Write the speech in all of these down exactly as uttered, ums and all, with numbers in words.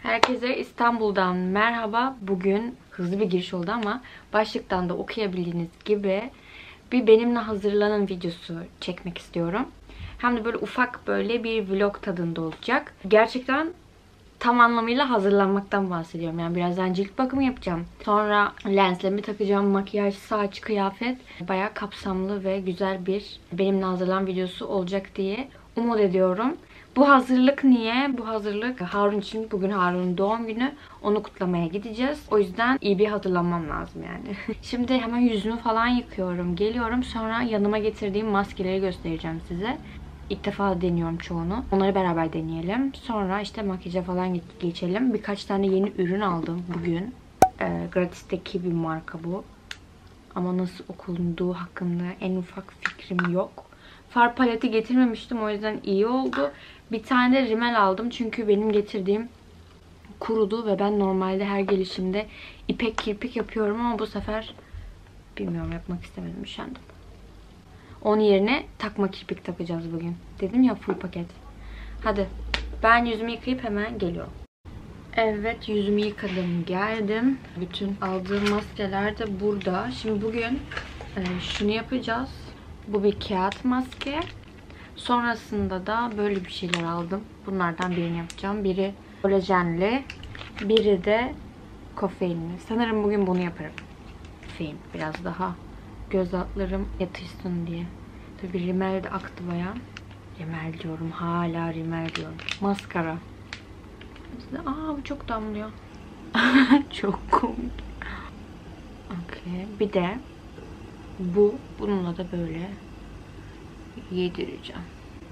Herkese İstanbul'dan merhaba. Bugün hızlı bir giriş oldu ama başlıktan da okuyabildiğiniz gibi bir benimle hazırlanan videosu çekmek istiyorum. Hem de böyle ufak böyle bir vlog tadında olacak. Gerçekten tam anlamıyla hazırlanmaktan bahsediyorum. Yani birazdan cilt bakımı yapacağım. Sonra lenslerimi takacağım. Makyaj, saç, kıyafet. Bayağı kapsamlı ve güzel bir benimle hazırlanan videosu olacak diye umut ediyorum. Bu hazırlık niye? Bu hazırlık Harun için. Bugün Harun'un doğum günü. Onu kutlamaya gideceğiz. O yüzden iyi bir hazırlanmam lazım yani. Şimdi hemen yüzümü falan yıkıyorum. Geliyorum. Sonra yanıma getirdiğim maskeleri göstereceğim size. İlk defa deniyorum çoğunu. Onları beraber deneyelim. Sonra işte makyaja falan geçelim. Birkaç tane yeni ürün aldım bugün. Ee, Gratis'teki bir marka bu. Ama nasıl okunduğu hakkında en ufak fikrim yok. Far paleti getirmemiştim. O yüzden iyi oldu. Bir tane de rimel aldım. Çünkü benim getirdiğim kurudu. Ve ben normalde her gelişimde ipek kirpik yapıyorum. Ama bu sefer bilmiyorum, yapmak istemedim. Üşendim. Onun yerine takma kirpik takacağız bugün. Dedim ya, full paket. Hadi. Ben yüzümü yıkayıp hemen geliyorum. Evet, yüzümü yıkadım. Geldim. Bütün aldığım maskeler de burada. Şimdi bugün e, şunu yapacağız. Bu bir kağıt maske. Sonrasında da böyle bir şeyler aldım. Bunlardan birini yapacağım. Biri kolajenli. Biri de kofeinli. Sanırım bugün bunu yaparım. Kofein. Biraz daha göz altlarım yatışsın diye. Tabii rimel de aktı bayağı. Rimel diyorum. Hala rimel diyorum. Maskara. Aa, bu çok damlıyor. Çok komik. Okay. Bir de bu. Bununla da böyle yedireceğim.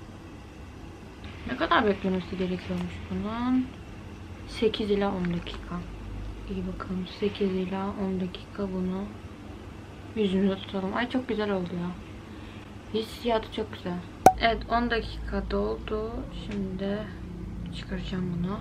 Ne kadar beklemesi gerekiyormuş bunun? sekiz ila on dakika. İyi bakalım. sekiz ila on dakika bunu yüzümüze tutalım. Ay, çok güzel oldu ya. Hissiyatı çok güzel. Evet, on dakika doldu. Şimdi çıkaracağım bunu.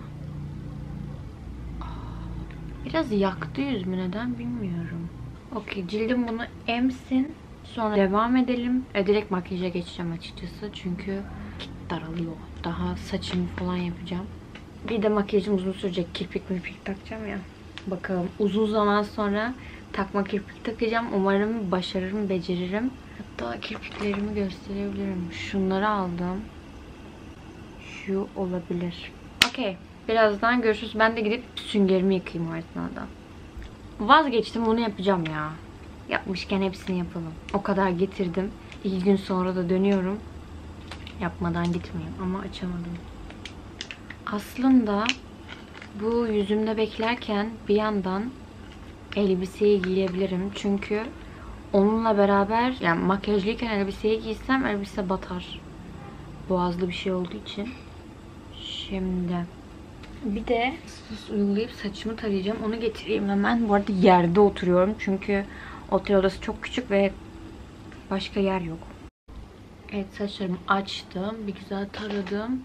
Biraz yaktı yüzümü, neden bilmiyorum. Okey, cildim bunu emsin. Sonra devam edelim. E, direkt makyaja geçeceğim açıkçası. Çünkü daralıyor. Daha saçımı falan yapacağım. Bir de makyajım uzun sürecek. Kirpik mirpik takacağım ya. Bakalım, uzun zaman sonra takma kirpik takacağım. Umarım başarırım, beceririm. Hatta kirpiklerimi gösterebilirim. Şunları aldım. Şu olabilir. Okey. Birazdan görüşürüz. Ben de gidip süngerimi yıkayayım o esnada. Vazgeçtim, bunu yapacağım ya. Yapmışken hepsini yapalım. O kadar getirdim. İki gün sonra da dönüyorum. Yapmadan gitmeyeyim ama açamadım. Aslında bu yüzümde beklerken bir yandan elbiseyi giyebilirim. Çünkü onunla beraber, yani makyajlıyken elbiseyi giysem elbise batar. Boğazlı bir şey olduğu için. Şimdi bir de sus uygulayıp saçımı tarayacağım. Onu getireyim hemen. Bu arada yerde oturuyorum. Çünkü otel odası çok küçük ve başka yer yok. Evet, saçlarımı açtım. Bir güzel taradım.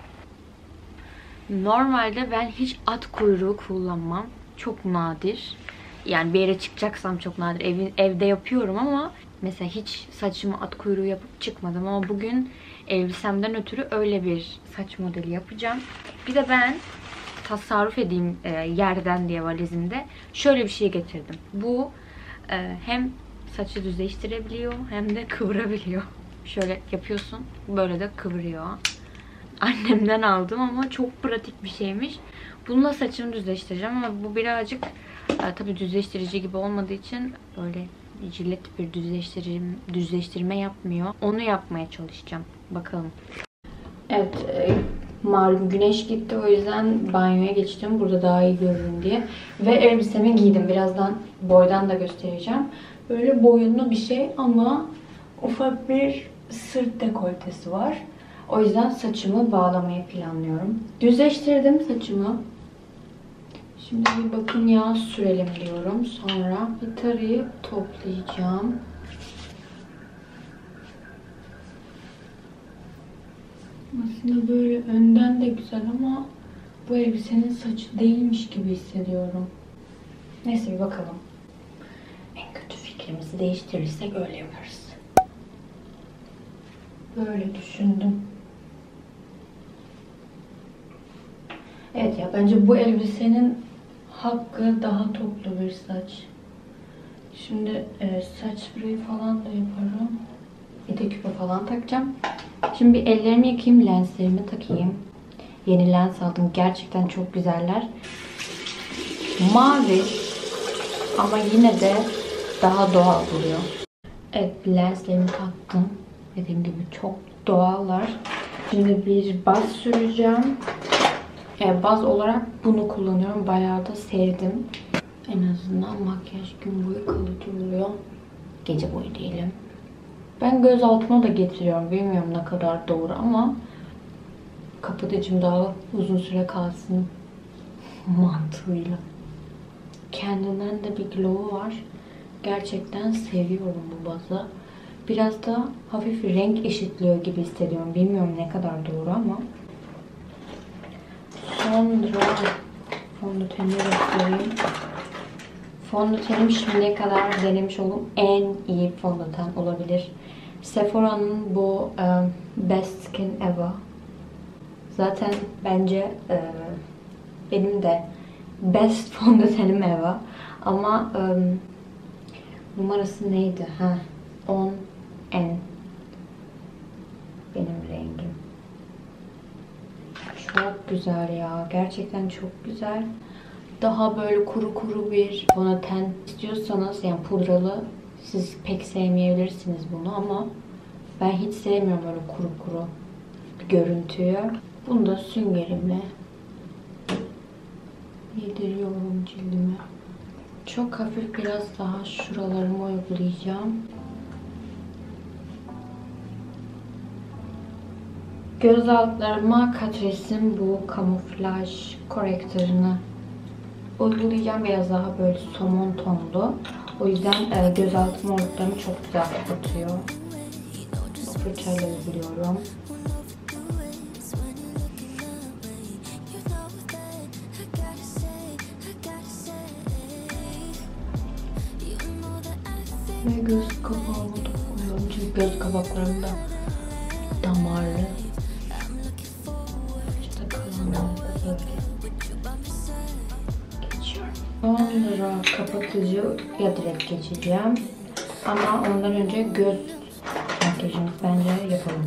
Normalde ben hiç at kuyruğu kullanmam. Çok nadir. Yani bir yere çıkacaksam çok nadir. Ev, evde yapıyorum ama mesela hiç saçımı at kuyruğu yapıp çıkmadım. Ama bugün elbisemden ötürü öyle bir saç modeli yapacağım. Bir de ben tasarruf edeyim e, yerden diye valizimde şöyle bir şey getirdim. Bu e, hem saçı düzleştirebiliyor hem de kıvırabiliyor. Şöyle yapıyorsun, böyle de kıvırıyor. Annemden aldım ama çok pratik bir şeymiş. Bununla saçımı düzleştireceğim ama bu birazcık e, tabii düzleştirici gibi olmadığı için böyle jilet bir düzleştirme, düzleştirme yapmıyor. Onu yapmaya çalışacağım. Bakalım. Evet, e, malum güneş gitti, o yüzden banyoya geçtim. Burada daha iyi görürüm diye. Ve elbisemi giydim. Birazdan boydan da göstereceğim. Böyle boyunlu bir şey ama ufak bir sırt dekoltesi var. O yüzden saçımı bağlamayı planlıyorum. Düzleştirdim saçımı. Şimdi bir bakım yağı sürelim diyorum. Sonra bir tarayıp toplayacağım. Aslında böyle önden de güzel ama bu elbisenin saçı değilmiş gibi hissediyorum. Neyse, bir bakalım. En kötü fikrimizi değiştirirsek öyle yaparız. Böyle düşündüm. Evet ya, bence bu elbisenin hakkı daha toplu bir saç. Şimdi e, saç spreyi falan da yaparım. Bir de küpe falan takacağım. Şimdi bir ellerimi yıkayayım, lenslerimi takayım. Yeni lens aldım. Gerçekten çok güzeller. Mavi ama yine de daha doğal duruyor. Evet, lenslerimi taktım. Dediğim gibi çok doğallar. Şimdi bir baz süreceğim. E, baz olarak bunu kullanıyorum. Bayağı da sevdim. En azından makyaj gün boyu kalıcı oluyor. Gece boyu diyelim. Ben göz altıma da getiriyorum. Bilmiyorum ne kadar doğru ama kapatıcım daha uzun süre kalsın mantığıyla. Kendinden de bir glow var. Gerçekten seviyorum bu bazı. Biraz da hafif renk eşitliyor gibi hissediyorum. Bilmiyorum ne kadar doğru ama. Sonra fondöteni göstereyim. Fondötenim şimdiye kadar denemiş olduğum en iyi fondöten olabilir. Sephora'nın bu um, Best Skin Ever. Zaten bence e, benim de best fondötenim Ever. Ama um, numarası neydi? Ha, on N. Benim rengim. Çok güzel ya. Gerçekten çok güzel. Daha böyle kuru kuru bir fondöten istiyorsanız, yani pudralı, siz pek sevmeyebilirsiniz bunu ama ben hiç sevmiyorum böyle kuru kuru bir görüntüyü. Bunu da süngerimle yediriyorum cildime. Çok hafif biraz daha şuralarımı uygulayacağım. Göz altlarıma Catrice'in bu kamuflaj korektörünü uygulayacağım. Biraz daha böyle somon tonlu. O yüzden e, göz altı morluklarımı çok güzel kapatıyor. Fırçayla uyguluyorum. Ve göz kapağımı dokunuyorum. Çünkü göz kapaklarım da damarlı. İşte kalanlarda böyle geçiyorum. Sonra kapatıcı ya direkt geçeceğim. Ama ondan önce göz makyajımızı bence yapalım.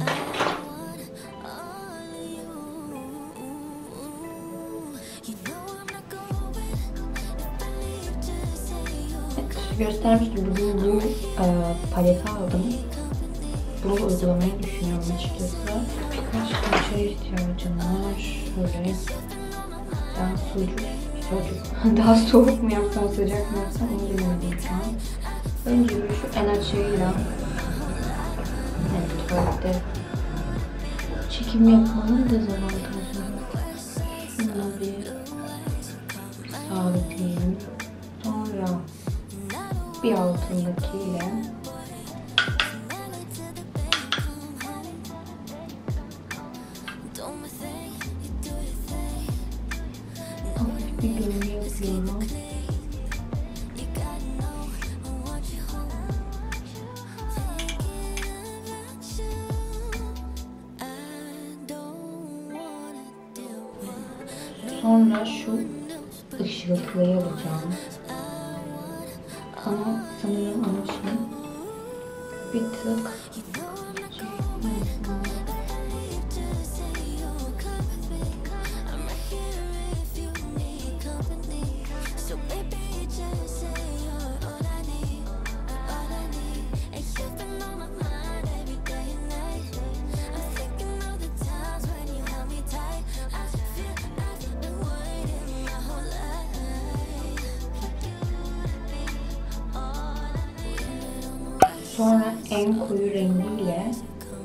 Göstermiştim. Bugün bu e, paleti aldım. Bunu uygulamayı düşünüyorum açıkçası. Birkaç fırçaya ihtiyacım var. Şöyle. Daha sucuk. Sucuk. Daha soğuk mu yapsam, sıcak mı yapsam onu bilmiyorum şu an. Önce şu en açığıyla, evet, tuvalette çekim yapmanın dezavantajı. Şunu bir sabitleyeyim. Sonra bir altındakiyle hafif bir gölge yapıyorum. Sonra şu ışıltıyı alacağım. Ama sanırım ama şey bir tık sonra en koyu rengiyle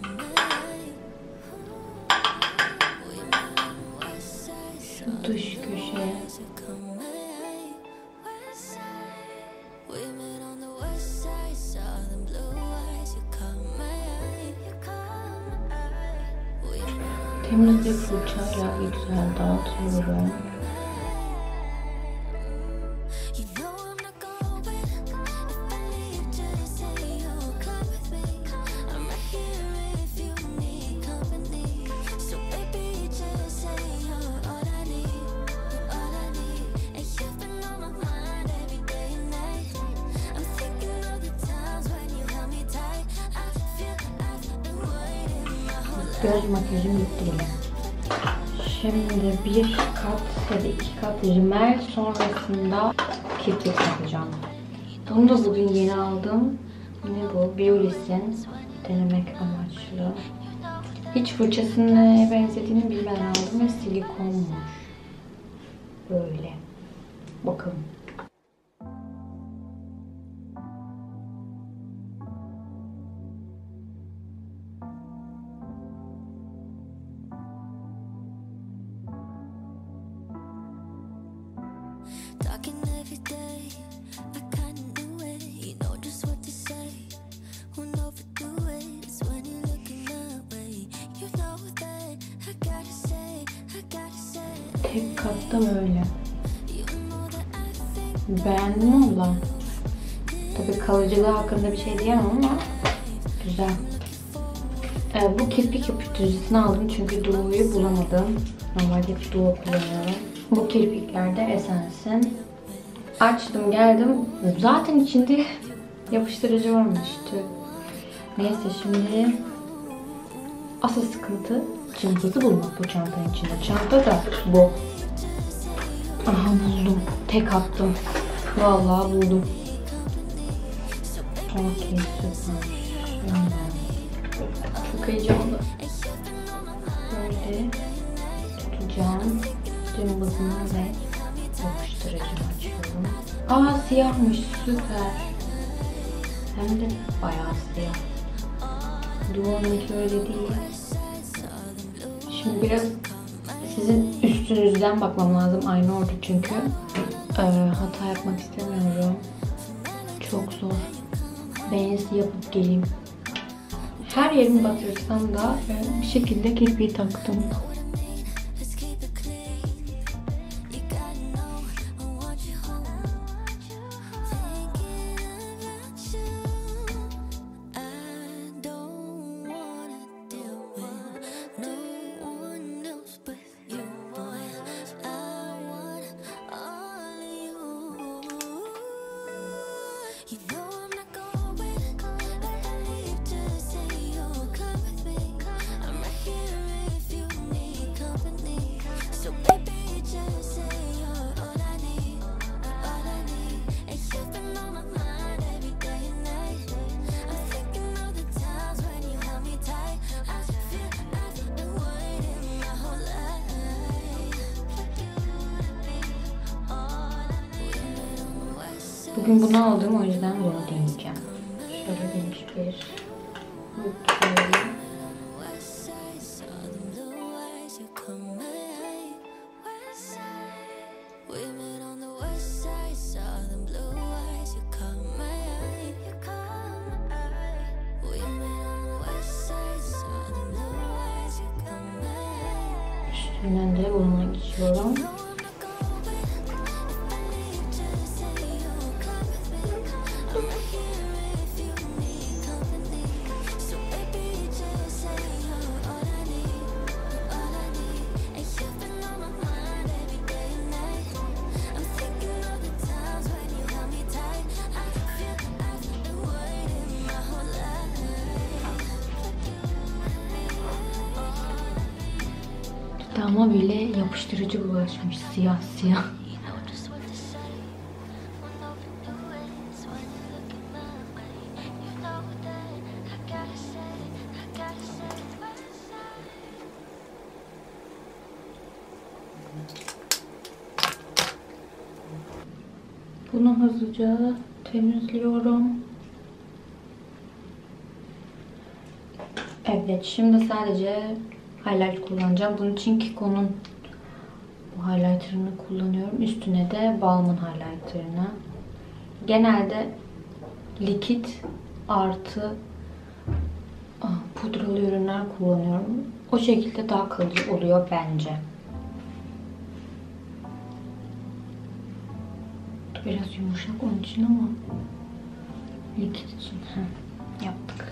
şu dış köşeye temiz bir fırçayla güzel dağıtıyorum. Göz makyajım bitti bile. Şimdi bir kat ya da iki kat rimel, sonrasında kirpik yapacağım. Bunu da bugün yeni aldım. Ne bu? Biolis'in denemek amaçlı. Hiç fırçasının neye benzediğini bilmeden aldım ve silikonmuş. Böyle. Bakalım. Tek katta böyle. Beğendim abla. Tabii kalıcılığı hakkında bir şey diyemem ama güzel. Ee, bu kirpik yapıştırıcısını aldım çünkü duo'yu bulamadım. Normalde hep duo kullanıyorum. Bu kirpiklerde Essence'in. Açtım geldim. Zaten içinde yapıştırıcı varmıştı. Neyse şimdi asıl sıkıntı cımbızı bulmak bu çantanın içinde. Çanta da bu. Aha buldum. Tek attım. Vallahi buldum. Okey süper. Çok heyecanlı. Böyle tutacağım. Cımbızını ve yapıştırıcımı açıyorum. Aa siyahmış, süper. Hem de bayağı siyah. Duvarınki öyle değil. Şimdi biraz sizin üstünüzden bakmam lazım. Aynı oldu çünkü. Ee, hata yapmak istemiyorum. Çok zor. Ben iyisi yapıp geleyim. Her yerimi batırsam da bir şekilde kirpiği taktım. Bugün bunu aldım, o yüzden bunu deneyeceğim. Şöyle geniş bir bakıyorum. Üstünden de bununla geçiyorum. Dudağıma bile yapıştırıcı bulaşmış, siyah siyah. Bunu hızlıca temizliyorum. Evet, şimdi sadece highlight kullanacağım. Bunun için Kiko'nun bu highlighter'ını kullanıyorum. Üstüne de Balm'ın highlighter'ını. Genelde likit artı pudralı ürünler kullanıyorum. O şekilde daha kalıcı oluyor bence. Biraz yumuşak onun için ama likit için Heh, yaptık.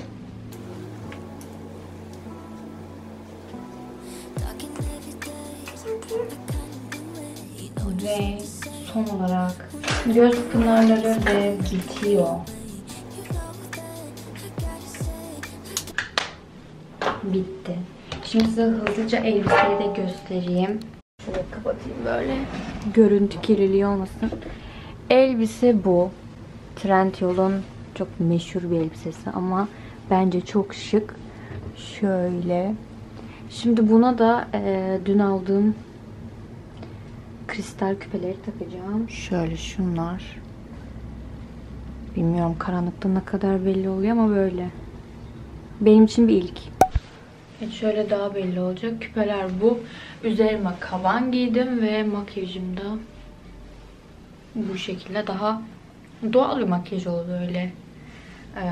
Ve son olarak göz pınarları ve bitiyor. Bitti. Şimdi size hızlıca elbiseyi de göstereyim. Şöyle kapatayım böyle. Görüntü kirliliği olmasın. Elbise bu. Trendyol'un çok meşhur bir elbisesi ama bence çok şık. Şöyle. Şimdi buna da e, dün aldığım kristal küpeleri takacağım. Şöyle şunlar. Bilmiyorum karanlıkta ne kadar belli oluyor ama böyle. Benim için bir ilk. Evet, şöyle daha belli olacak. Küpeler bu. Üzerime kaban giydim ve makyajım da bu şekilde daha doğal bir makyaj oldu öyle. Ee,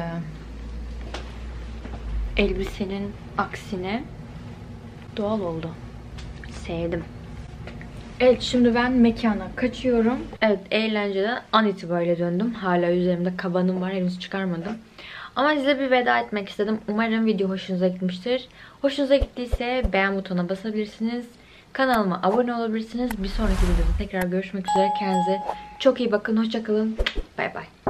elbisenin aksine doğal oldu. Sevdim. Evet, şimdi ben mekana kaçıyorum. Evet, eğlenceden an itibariyle döndüm. Hala üzerimde kabanım var. Henüz çıkarmadım. Ama size bir veda etmek istedim. Umarım video hoşunuza gitmiştir. Hoşunuza gittiyse beğen butonuna basabilirsiniz. Kanalıma abone olabilirsiniz. Bir sonraki videoda tekrar görüşmek üzere. Kendinize çok iyi bakın. Hoşça kalın. Bay bay.